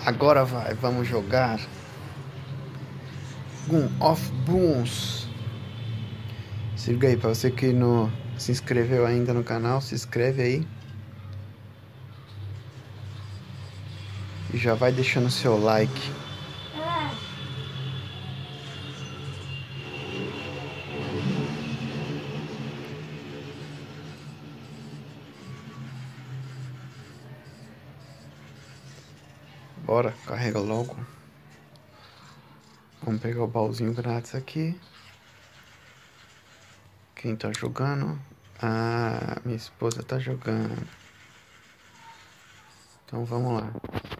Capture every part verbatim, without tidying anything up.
Agora vai, vamos jogar Gun of Boons. Se liga aí, pra você que não se inscreveu ainda no canal, se inscreve aí. E já vai deixando seu like. Bora, carrega logo. Vamos pegar o baúzinho grátis aqui. Quem tá jogando? Ah, minha esposa tá jogando. Então vamos lá.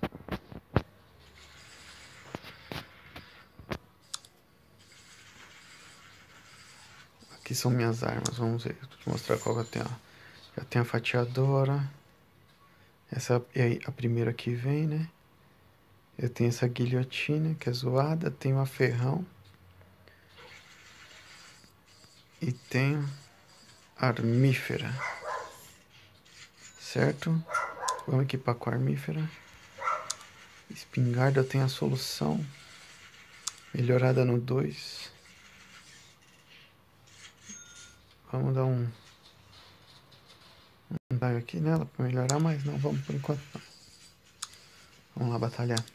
Aqui são minhas armas, vamos ver. Vou te mostrar qual que eu tenho. Já tenho a fatiadora. Essa é a primeira que vem, né? Eu tenho essa guilhotina que é zoada. Tenho a ferrão. E tenho armífera. Certo? Vamos equipar com a armífera. Espingarda eu tenho a solução. Melhorada no dois. Vamos dar um... Um dive aqui nela pra melhorar, mas não vamos por enquanto não. Vamos lá batalhar.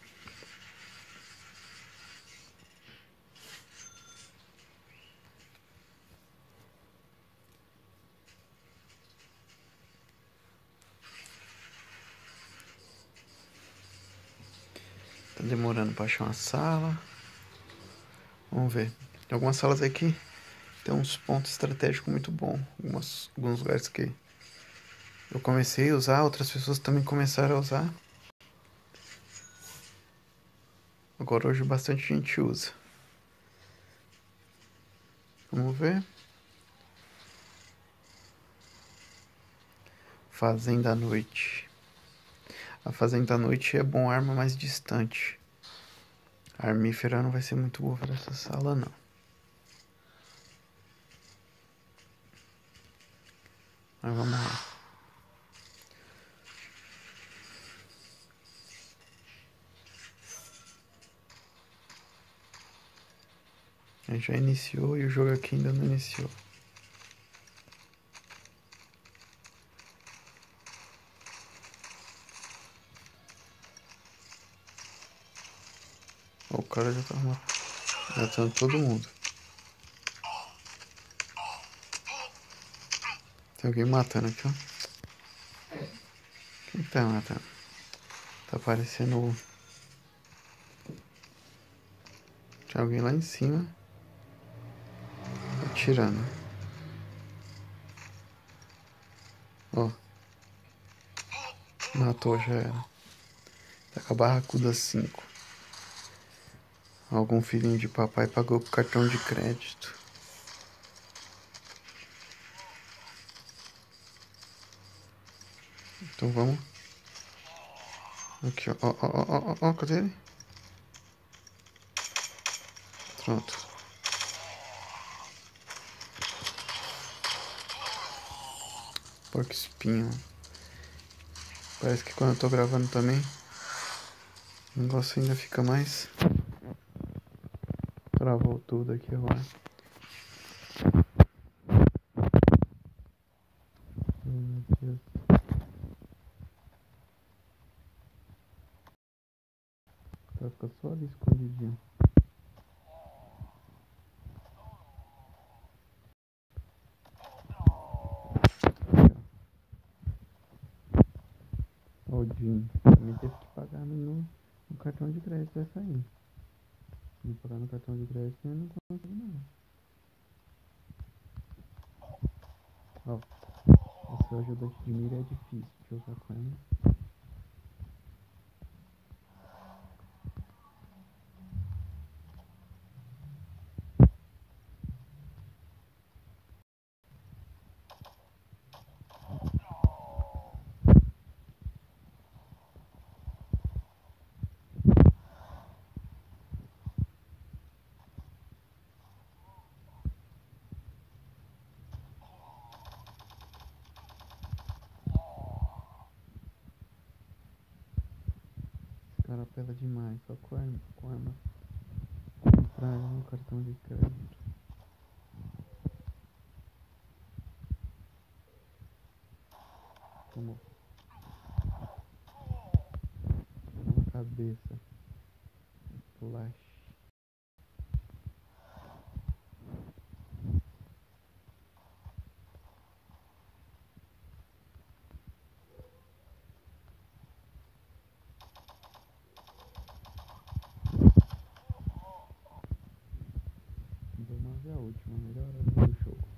Tá demorando pra achar uma sala. Vamos ver. Tem algumas salas aqui. Tem uns pontos estratégicos muito bons. Algumas, alguns lugares que eu comecei a usar, outras pessoas também começaram a usar. Agora hoje bastante gente usa. Vamos ver. Fazenda à noite. A fazenda à noite é bom arma mais distante. A armífera não vai ser muito boa para essa sala não. Mas vamos lá. A gente já iniciou e o jogo aqui ainda não iniciou. O cara já tá matando todo mundo. Tem alguém matando aqui, ó. Quem tá matando? Tá aparecendo... Tinha alguém lá em cima. Atirando. Ó. Matou, já era. Tá com a barracuda cinco. Algum filhinho de papai pagou com cartão de crédito. Então vamos. Aqui, ó. Ó, ó, ó, ó, ó. Cadê ele? Pronto. Porco espinho. Parece que quando eu tô gravando também, o negócio ainda fica mais... Travou tudo aqui agora. Meu Deus. Vai ficar só ali escondidinho. Ó, o Jim. Também teve que pagar no, no cartão de crédito essa aí. Se não pagar no cartão de crédito, eu não consigo não. Ó. Essa ajudante de mira é difícil de usar com ela. cara apela demais, só com arma, com arma contrária no cartão de crédito. Tomou. Na cabeça. Flash. nove a última, melhor hora do jogo.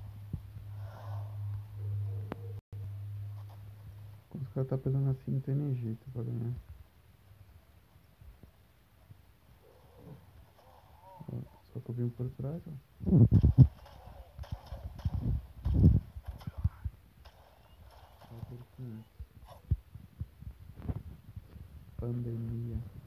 Quando os caras tá pesando assim, não tem nem jeito pra ganhar. Ó, só que eu vim por trás, ó. Pandemia.